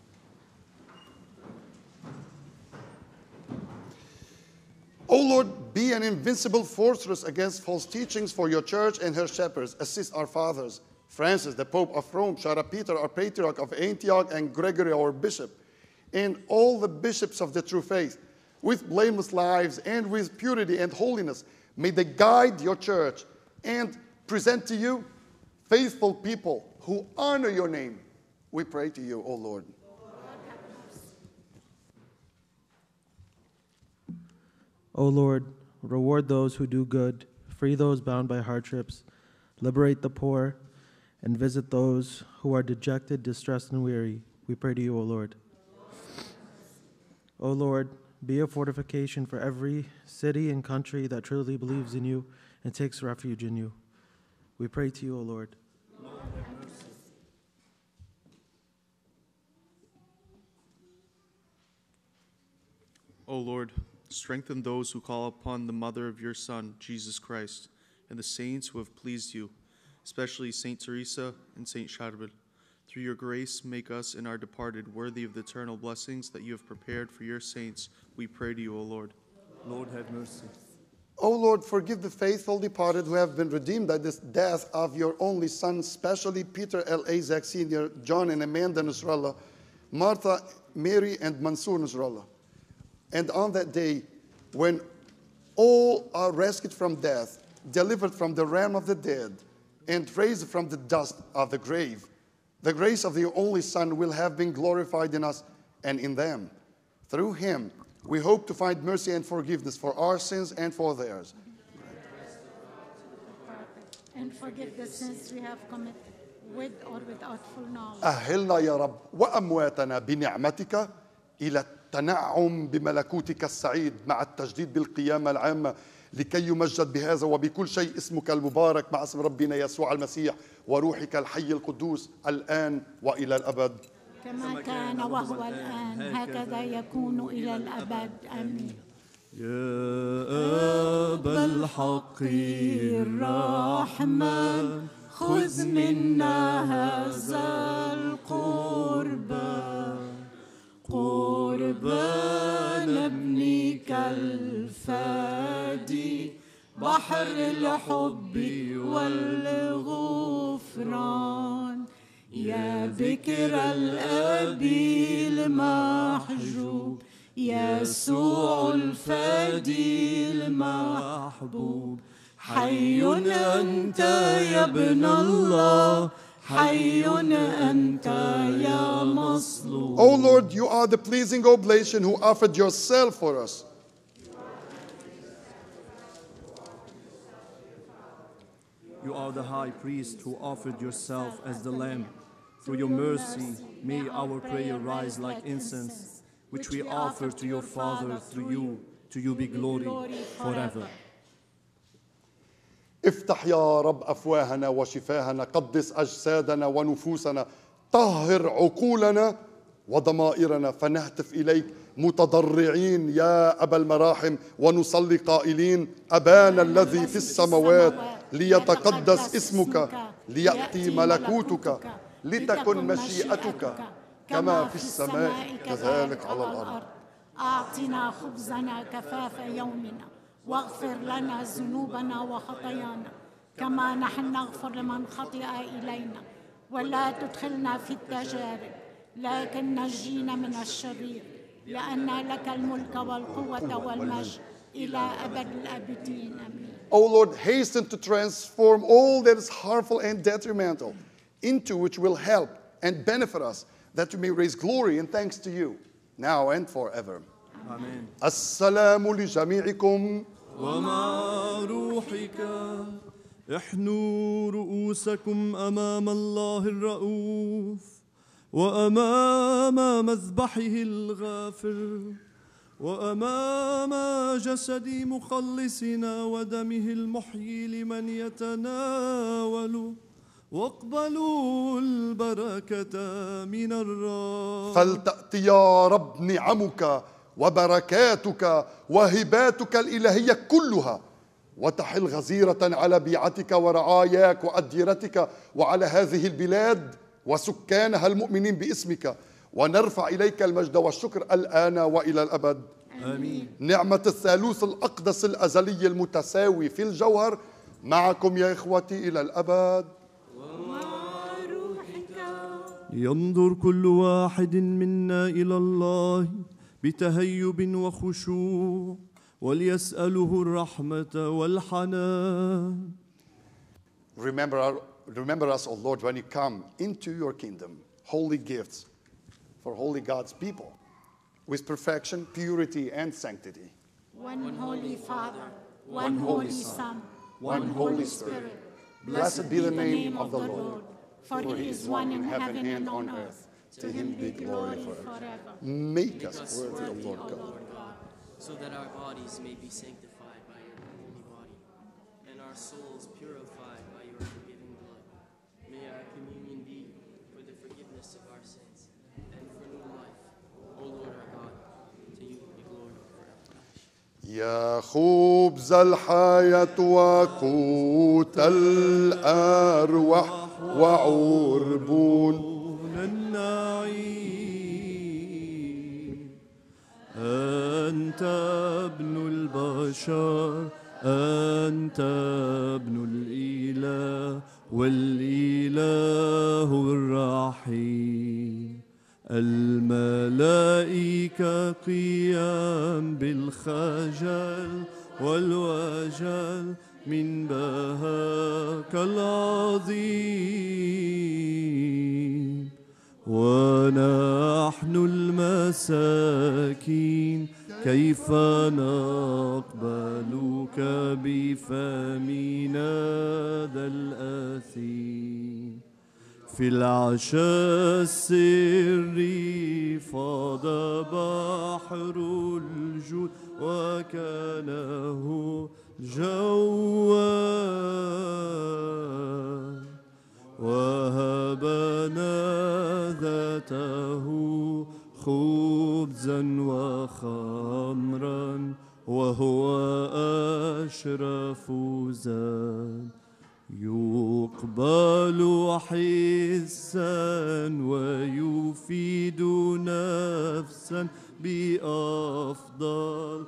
O Lord, be an invincible fortress against false teachings for your church and her shepherds. Assist our fathers, Francis, the Pope of Rome, Shara Peter, our Patriarch of Antioch, and Gregory, our Bishop, and all the bishops of the true faith, with blameless lives and with purity and holiness. May they guide your church and present to you faithful people who honor your name. We pray to you, O Lord. O Lord, reward those who do good, free those bound by hardships, liberate the poor, and visit those who are dejected, distressed, and weary. We pray to you, O Lord. O Lord, be a fortification for every city and country that truly believes in you and takes refuge in you. We pray to you, O Lord. O Lord, strengthen those who call upon the mother of your Son, Jesus Christ, and the saints who have pleased you, especially Saint Theresa and Saint Charbel. Through your grace, make us and our departed worthy of the eternal blessings that you have prepared for your saints. We pray to you, O Lord. Lord, have mercy. O Lord, forgive the faithful departed who have been redeemed by this death of your only Son, especially Peter L. Azak Sr., John and Amanda Nasrallah, Martha, Mary, and Mansour Nasrallah. And on that day, when all are rescued from death, delivered from the realm of the dead, and raised from the dust of the grave, the grace of the only Son will have been glorified in us and in them. Through him, we hope to find mercy and forgiveness for our sins and for theirs. And forgive the sins we have committed, with or without full knowledge. أهلنا يا رب وأمواتنا بنعمتك إلى التنعم بملكوتك السعيد مع التجديد بالقيامة العامة لكي يمجد بهذا وبكل شيء اسمك المبارك مع اسم ربنا يسوع المسيح وروحك الحي القدوس الآن وإلى الأبد. كما كان وهو الآن هكذا يكون إلى الأبد آمين. يا أبا الحق الرحمن خذ منا هذا القربان قربان ابنك الفادي بحر الحب والغفران يا بكر الأب المحجوب يسوع الفادي المحبوب حي أنت يا ابن الله حي أنت يا مصلوب. O Lord, you are the pleasing oblation who offered yourself for us. You are the high priest who offered yourself as the lamb. Through your mercy, may our prayer rise like incense, which we offer to your Father through you. To you be glory forever. افتح يا رب أفواهنا وشفاهنا قدس أجسادنا ونفوسنا طهر عقولنا وضمائرنا فنهتف إليك متضرعين يا أبا المراحم ونصلي قائلين أبانا الذي في السماوات ليتقدس اسمك ليأتي ملكوتك لتكن مشيئتك كما في السماء كذلك على الأرض. أعطنا خبزنا كفاف يومنا واغفر لنا ذنوبنا وخطايانا كما نحن نغفر لمن خطئ إلينا ولا تدخلنا في التجارب لكن نجينا من الشرير لأن لك الملك والقوة والمجد إلى أبد الآبدين آمين. O Lord, hasten to transform all that is harmful and detrimental into which will help and benefit us, that we may raise glory and thanks to you, now and forever. Amen. السلام لجميعكم ومع روحك احنوا رؤوسكم أمام الله الرؤوف وأمام مذبحه الغافر وأمام جسد مخلصنا ودمه المحيي لمن يتناول واقبلوا البركة من الرب. فلتأتي يا رب نعمك وبركاتك وهباتك الإلهية كلها وتحل غزيرة على بيعتك ورعاياك وأديرتك وعلى هذه البلاد وسكانها المؤمنين باسمك ونرفع إليك المجد والشكر الآن وإلى الأبد آمين. نعمة الثالوث الأقدس الأزلي المتساوي في الجوهر معكم يا إخوتي إلى الأبد. ينظر كل واحد منا إلى الله بتهيب وخشوع وليسأله الرحمة والحنان. Remember us, O Lord, when you come into your kingdom, holy gifts for holy God's people, with perfection, purity, and sanctity. One Holy Father, one Holy Son, one Holy Spirit. Blessed be the name of the Lord, for He is one in heaven and on earth. To Him be glory forever. Make us worthy, O Lord God. so that our bodies may be sanctified by your holy body, and our souls purified by your forgiving blood. May our communion be for the forgiveness of our sins and for new life. O Lord our God, to you be glory forever. يا خبز الحياة وقوت الأرواح وعربون النعيم، أنت ابن البشر، أنت ابن الإله والإله الرحيم. الملائكة قيام بالخجل والوجل من بهاك العظيم، ونحن المساكين كيف نقبلك بفمنا ذا الأثيم. في العشاء السري فاض بحر الجود وكانه جوا، وهبنا ذاته خبزا وخمرا وهو أشرف زاد. يقبل حسا ويفيد نفسا بأفضل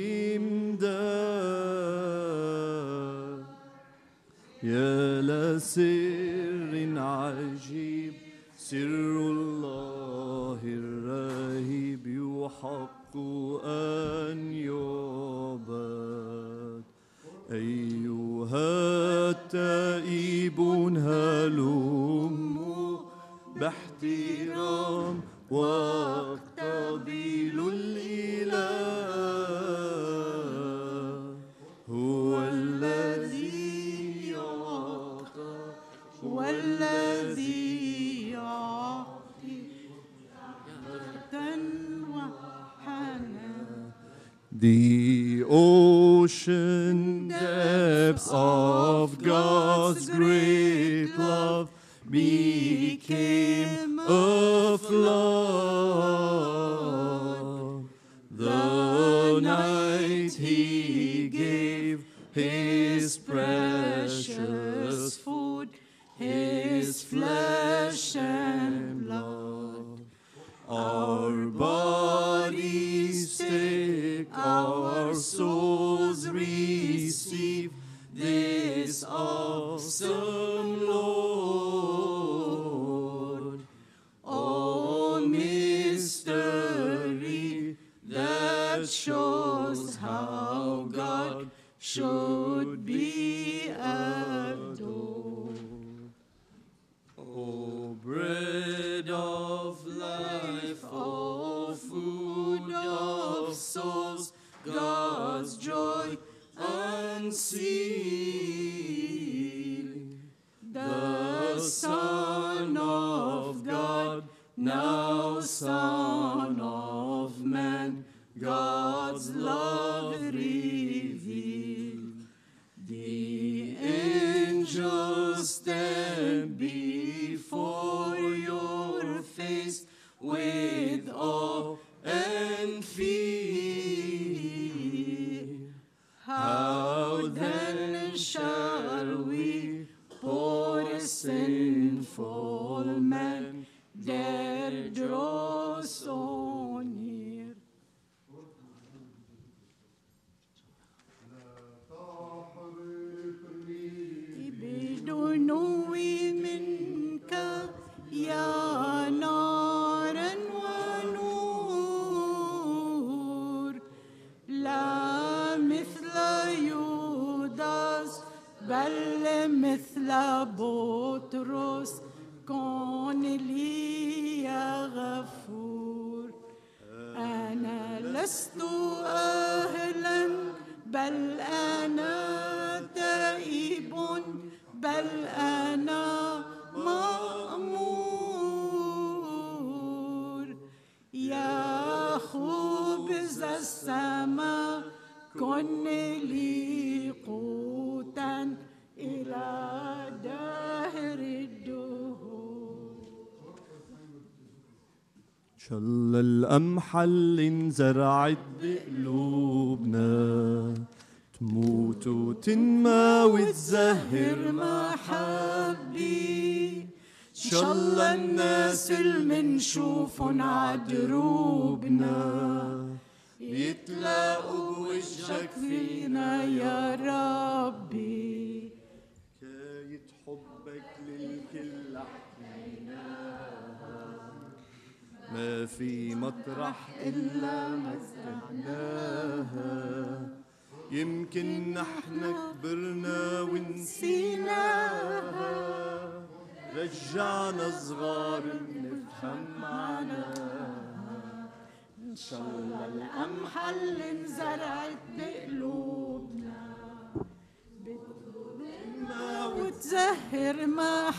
إمداد. يا لسر عجيب، سر الله الرهيب يحق أن يعبد. أيها التائبون هلموا باحترام واقتبلوا الإله، هو الذي يعطى والذي يعطي وحنان. The ocean depths of God's great love became a flood. The night He gave His precious food, His flesh and blood. Our bodies take, our souls receive this awesome Lord. Oh, mystery that shows how God should be adored. Oh, bread of life, oh, food of souls, God's joy unseen. The Son of God, now Son of Man, God's love revealed. The angels stand before your face with awe and fear. How then shall we, poor sinful men, dare draw so near? بدنوي منك يا نارا ونور، لا مثل يوداس بل مثل بطرس، كن لي يا غفور. أنا لست أهلا بل أنا تائب، بل أنا مأمور. يا خبز السماء كن لي قوتا شل القمح اللي انزرعت بقلوبنا تموت وتنمى وتزهر محبي. شل الناس اللي منشوفن عدروبنا يتلاقوا بوجهك فينا يا ربي. حكاية حبك للكل حكيناها ما في مطرح إلا مسكناها. يمكن نحن كبرنا ونسيناها رجعنا صغار نفهم معناها. إن شاء الله القمح اللي انزرعت بقلوبنا بتنمى وتزهر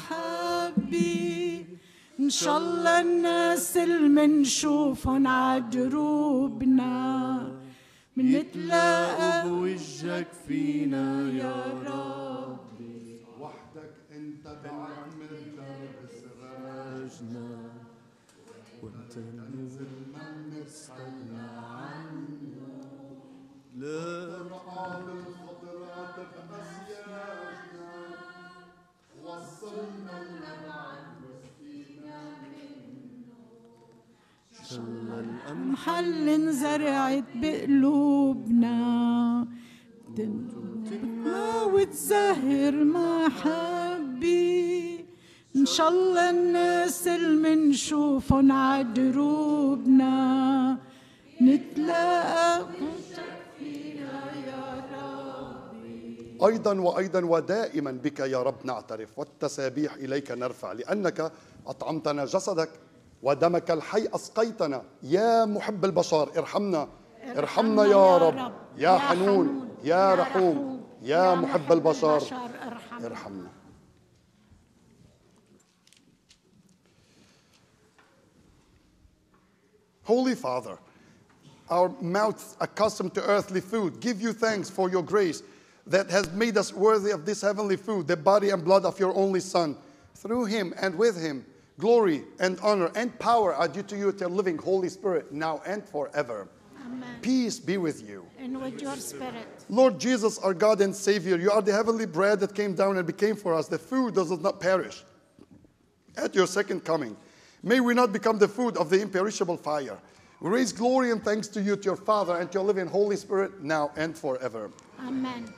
محبي. إن شاء الله الناس اللي منشوفن عدروبنا منتلاقى بوجهك فينا يا ربي. وحدك انت بعلم الدرب سراجنا وانت ننزل ما نستغنى عنه. لا رقاب الخضرات بأسياجنا وصلنا لنبعد وسقينا منه. شل القمح اللي انزرعت بقلوبنا تنمى وتزهر محبي. إن شاء الله الناس اللي منشوفن عدروبنا نتلاقى فينا يا ربي. أيضا ودائما بك يا رب نعترف والتسابيح إليك نرفع لأنك أطعمتنا جسدك ودمك الحي أسقيتنا. يا محب البشر ارحمنا يا رب. يا حنون يا رحوم يا محب البشر ارحمنا. Holy Father, our mouths accustomed to earthly food, give you thanks for your grace that has made us worthy of this heavenly food, the body and blood of your only Son. Through him and with him, glory and honor and power are due to you, to living Holy Spirit, now and forever. Amen. Peace be with you. And with your spirit. Lord Jesus, our God and Savior, you are the heavenly bread that came down and became for us, the food that does not perish. At your second coming, may we not become the food of the imperishable fire. We raise glory and thanks to you, to your Father, and to your living Holy Spirit, now and forever. Amen.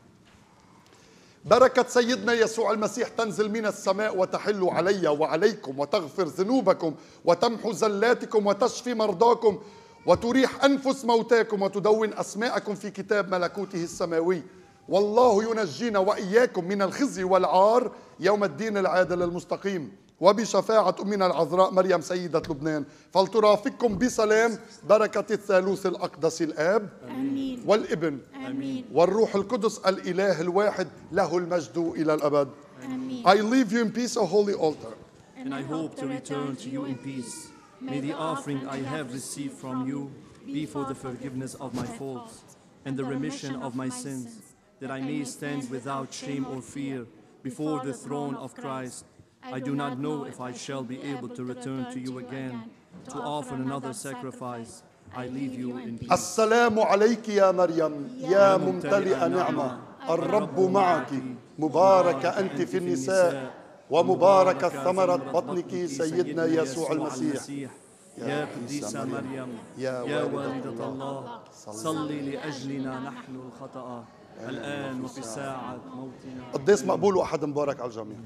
بركة سيدنا يسوع المسيح تنزل من السماء وتحل علي وعليكم وتغفر ذنوبكم وتمحو زلاتكم وتشفي مرضاكم وتريح أنفس موتاكم وتدون أسماءكم في كتاب ملكوته السماوي. والله ينجينا وإياكم من الخزي والعار يوم الدين العادل المستقيم. وبشفاعة أمنا العذراء مريم سيدة لبنان فلترافقكم بسلام بركة الثالوث الأقدس الآب آمين. والابن آمين. والروح القدس الإله الواحد له المجد إلى الأبد. آمين. I leave you in peace, O holy altar. And I hope to return to you in peace. May the offering I have received from you be for the forgiveness of my faults and the remission of my sins, that I may stand without shame or fear before the throne of Christ. I do not know if I shall be able to return to you again to offer another sacrifice. I leave you in peace. السلام عليك يا مريم يا ممتلئة نعمة الرب معك مباركة أنت في النساء ومباركة ثمرة بطنك سيدنا يسوع المسيح. يا قديسة مريم يا والدة الله صلي لأجلنا نحن الخطأ الآن وفي ساعة موتنا. قديس مقبول وأحد مبارك على الجميع.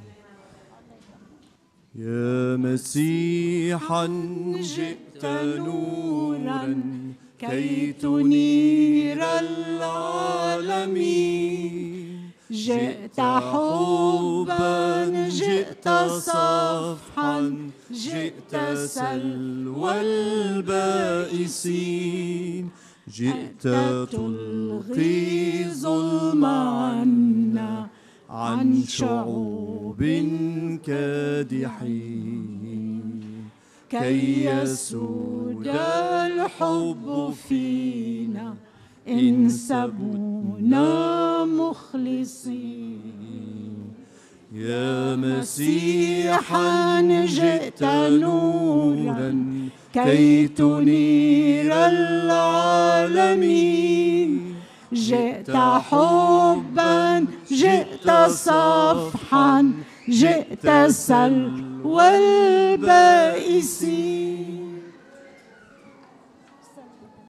يا مسيحا جئت نورا كي تنير العالمين. جئت حبا جئت صفحا جئت سلوى البائسين. جئت تلقي ظلم عنا عن شعوب كادحين كي يسود الحب فينا إن سبونا مخلصين. يا مسيحا جئت نورا كي تنير العالمين. جئت حبا، جئت صفحا، جئت سلوى البائسين.